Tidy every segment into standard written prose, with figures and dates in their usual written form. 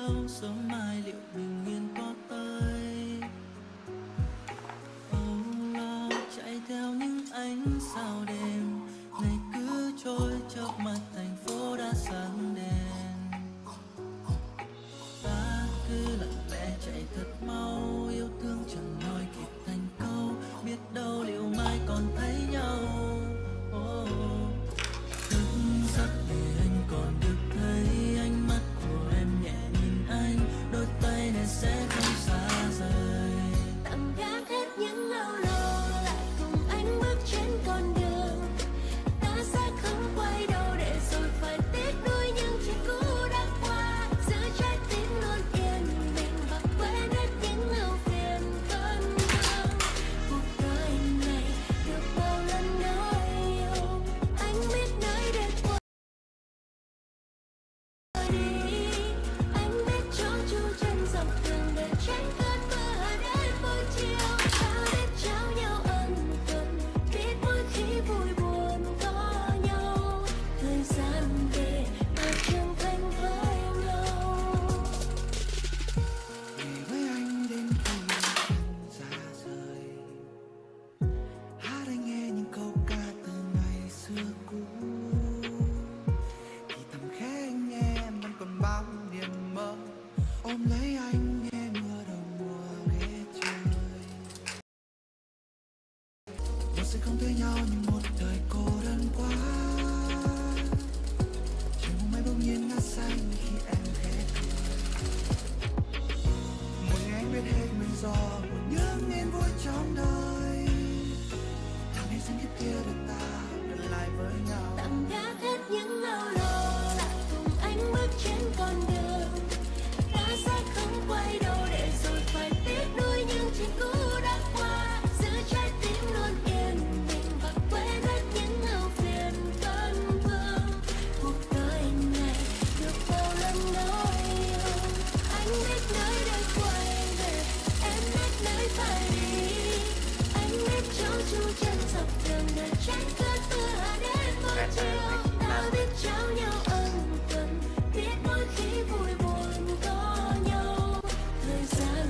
đâu, sớm mai liệu bình yên có tới. Âu lo chạy theo những ánh sao đêm, ngày cứ trôi chớp mắt thành phố đã sáng đèn. Ta cứ lặng lẽ chạy thật mau, yêu thương chẳng nói kịp thành câu, biết đâu liệu mai còn thấy nhau. Thức giấc vì anh còn được thấy ánh mắt của em nhẹ nhìn anh, đôi tay này sẽ không xa rời. Tạm gác hết những âu lo, lại cùng anh bước trên con đường. Ta sẽ không quay đầu để rồi phải tiếc nuối những chuyện cũ đã qua. Giữ trái tim luôn yên bình và quên hết những ưu phiền cơn mưa. Cuộc đời này được bao lần nói yêu, anh biết nơi để quay đi. Anh biết chỗ chu chân dọc đường để tránh cơn mưa đến buổi chiều. Ta biết trao nhau ân cần, biết mỗi khi vui buồn có nhau. Thời gian về ta trưởng thành với nhau. Về với anh đến khi chân xa rời, hát anh nghe những câu ca từ ngày xưa cũ. Thì thầm khẽ anh nghe em vẫn còn bao niềm mơ, ôm lấy anh nghe mưa đầu mùa ghé trời. Một sẽ không thấy nhau nhưng một đời cô đơn quá. Trời mong mây bỗng nhiên ngã xanh khi em khẽ cười. Một ngày anh biết hết nguyên do của những yên vui trong đời. Thằng em xin kiếp kia được ta gần lại với nhau. Tạm gác hết những âu lo, lại cùng anh bước trên con đường. Ta sẽ không quay đầu để rồi phải tiếc nuối những chuyện cũ đã qua. Giữ trái tim luôn yên bình và quên hết những ưu phiền cơn vương. Cuộc đời này được bao lần nói yêu, anh biết nơi để quay về, em biết nơi phải đi. Anh biết chỗ chu chân dọc đường để tránh cơn mưa đến buổi chiều. Ta biết trao nhau ân cần, biết mỗi khi vui buồn có nhau. Thời gian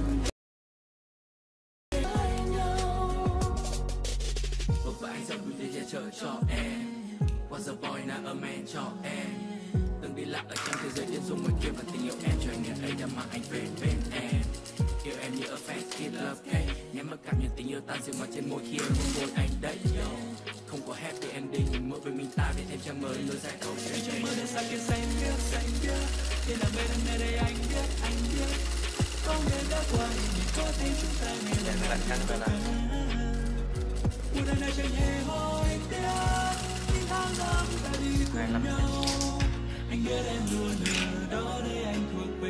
về với nhau. Vất vả anh dòng gửi để che chở cho em. Was a boy not a man cho em. Từng đi lạc ở trong thế giới điên rồ ngoài kia, và tình yêu em cho anh ngày ấy đã mang anh về bên em. Yêu em như a fan kid love cake, nhắm mắt cảm nhận tình yêu tan dịu mà trên môi khi em hôn môi anh đấy. Yo, không có happy ending nhưng mỗi bên mình ta để thêm trang mới nối dài câu chuyện. Trong mơ đến xa kia xanh biếc, thiên đàng bên em đây anh biết. Không thể đã qua nhưng có tin chúng ta nghe lời Bạn cắn vào lại. cuộc đời này chẳng hề hối tiếc, những tháng năm ta đi cùng nhau. Anh biết em luôn ở đó để anh thuộc về.